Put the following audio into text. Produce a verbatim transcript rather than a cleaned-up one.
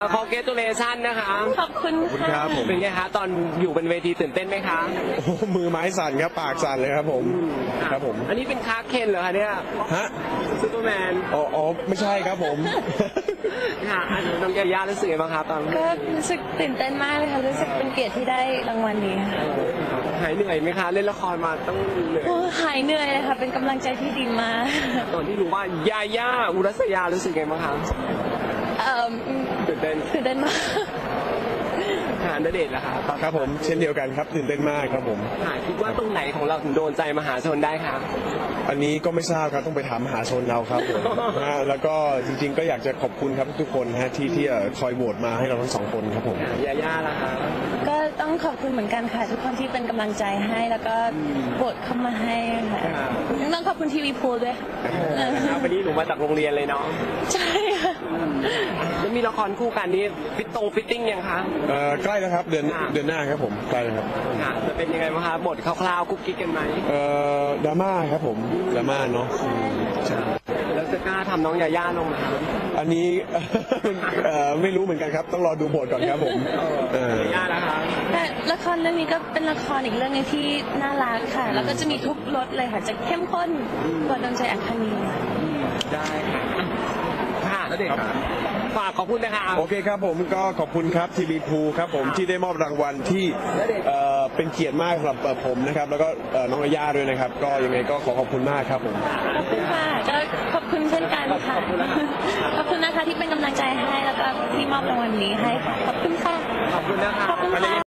congratulation นะคะขอบคุณค่ะเป็นไงคะตอนอยู่บนเวทีตื่นเต้นไหมคะโอ้มือไม้สั่นครับปากสั่นเลยครับผมครับผมอันนี้เป็นคาร์เคนเหรอคะเนี่ยฮะซูเปอร์แมนอ๋ออ๋อไม่ใช่ครับผมค่ะน้องยาย่ารู้สึกยังไงบ้างคะตอนก็รู้สึกตื่นเต้นมากเลยค่ะรู้สึกเป็นเกียรติที่ได้รางวัลนี้ค่ะหายเหนื่อยไหมคะเล่นละครมาต้องเหนื่อยหายเหนื่อยเลยค่ะเป็นกำลังใจที่ดีมากตอนที่รู้ว่ายาย่าอุรัสยารู้สึกยังไงบ้างคะตื่นเต้นตื่นเต้นมากหาณเดชน์ล่ะคะครับผมเช่นเดียวกันครับตื่นเต้นมากครับผมคิดว่าตรงไหนของเราถึงโดนใจมหาชนได้คะอันนี้ก็ไม่ทราบครับต้องไปถามมหาชนเราครับผมนะแล้วก็จริงๆก็อยากจะขอบคุณครับทุกคนฮะที่ที่คอยโหวตมาให้เราทั้งสองคนครับผมยาย่าล่ะคะก็ต้องขอบคุณเหมือนกันค่ะทุกคนที่เป็นกำลังใจให้แล้วก็โหวตเข้ามาให้ค่ะต้องขอบคุณทีวีพูลด้วยวันนี้หนูมาจากโรงเรียนเลยเนาะใช่ค่ะแล้วมีละครคู่กันนี่ฟิตตรงฟิตติ้งยังคะเอ่อใกล้แล้วครับเดือนเดือนหน้าครับผมใกล้แล้วครับค่ะจะเป็นยังไงบ้างคะบทคร่าวๆกุ๊กกิ๊กกันไหมเอ่อดราม่าครับผมดราม่าเนาะแล้วจะกล้าทำน้องยาย่าลงไหมอันนี้ไม่รู้เหมือนกันครับต้องรอดูบทก่อนครับผมยาย่านะคะละครเรื่องนี้ก็เป็นละครอีกเรื่องนึงที่น่ารักค่ะแล้วก็จะมีทุกรสเลยค่ะจะเข้มข้นกว่าดวงใจอัคนีได้ค่ะค่ะแล้วเด็กค่ะฝากขอบคุณนะคะโอเคครับผมก็ขอบคุณครับทีวีพูครับผมที่ได้มอบรางวัลที่เป็นเกียรติมากสำหรับผมนะครับแล้วก็น้องอาญาด้วยนะครับก็ยังไงก็ขอขอบคุณมากครับผมขอบคุณค่ะก็ขอบคุณเช่นกันค่ะขอบคุณนะคะที่เป็นกำลังใจให้แล้วก็ที่มอบรางวัลนี้ให้ค่ะขอบคุณค่ะขอบคุณนะคะ